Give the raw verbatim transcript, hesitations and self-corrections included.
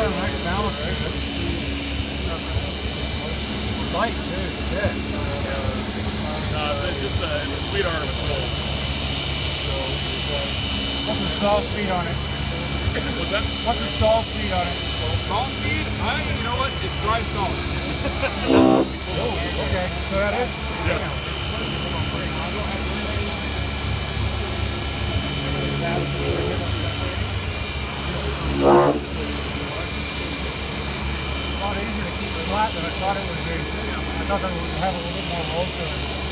a nice balance. Light too. Yeah. No, it's just a, it's a sweetheart of a tool. What's the stall speed on it? What's that? What's the stall speed on it? Stall speed? I, you know what? It's dry stall. Oh, okay. So that is? Yeah. A lot easier to keep it flat than I thought it would be. I thought it would have a little bit more roll to it.